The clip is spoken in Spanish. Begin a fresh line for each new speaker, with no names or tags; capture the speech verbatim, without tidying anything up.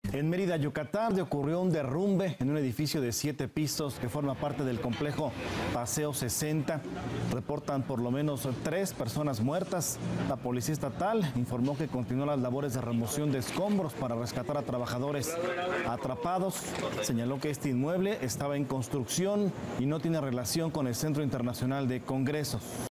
En Mérida, Yucatán, ocurrió un derrumbe en un edificio de siete pisos que forma parte del complejo Paseo sesenta. Reportan por lo menos tres personas muertas. La policía estatal informó que continuó las labores de remoción de escombros para rescatar a trabajadores atrapados. Señaló que este inmueble estaba en construcción y no tiene relación con el Centro Internacional de Congresos.